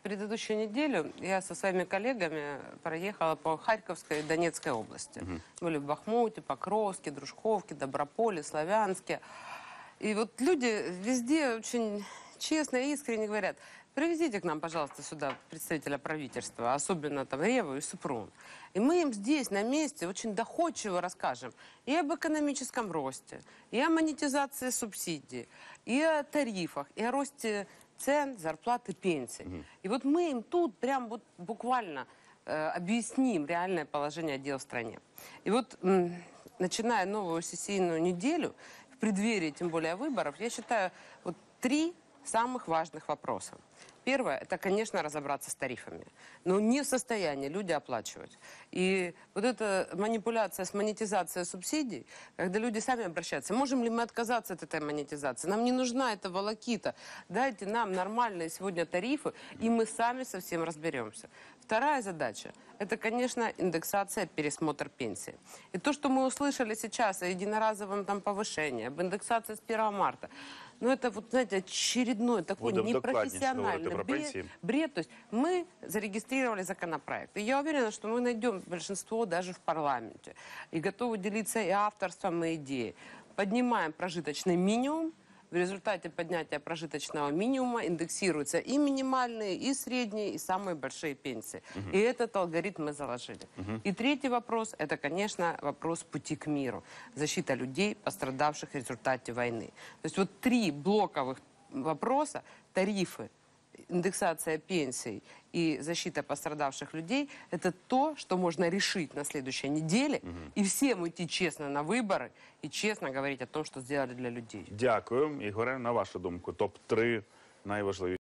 предыдущую неделю я со своими коллегами проехала по Харьковской и Донецкой области. Были в Бахмуте, Покровске, Дружковке, Доброполе, Славянске. И вот люди везде очень честно и искренне говорят: привезите к нам, пожалуйста, сюда представителя правительства, особенно там Реву и Супрун. И мы им здесь, на месте, очень доходчиво расскажем и об экономическом росте, и о монетизации субсидий, и о тарифах, и о росте цен, зарплат и пенсий. И вот мы им тут прям вот буквально объясним реальное положение дел в стране. И вот, начиная новую сессийную неделю, в преддверии, тем более, выборов, я считаю, вот 3 самых важных вопроса. Первое, это, конечно, разобраться с тарифами. Но не в состоянии люди оплачивать. И вот эта манипуляция с монетизацией субсидий, когда люди сами обращаются: можем ли мы отказаться от этой монетизации? Нам не нужна эта волокита. Дайте нам нормальные сегодня тарифы, и мы сами со всем разберемся. Вторая задача – это, конечно, индексация, пересмотр пенсии. И то, что мы услышали сейчас о единоразовом там повышении, об индексации с 1 марта, ну, это, вот, знаете, очередной такой непрофессиональный бред. То есть мы зарегистрировали законопроект. И я уверена, что мы найдем большинство даже в парламенте. И готовы делиться и авторством, и идеей. Поднимаем прожиточный минимум. В результате поднятия прожиточного минимума индексируются и минимальные, и средние, и самые большие пенсии. И этот алгоритм мы заложили. И третий вопрос – это, конечно, вопрос пути к миру. Защита людей, пострадавших в результате войны. То есть вот 3 блоковых вопроса – тарифы, индексация пенсий и защита пострадавших людей – это то, что можно решить на следующей неделе, и всем идти честно на выборы и честно говорить о том, что сделали для людей. Дякую. Ігоре, на вашу думку, топ-3 найважливіші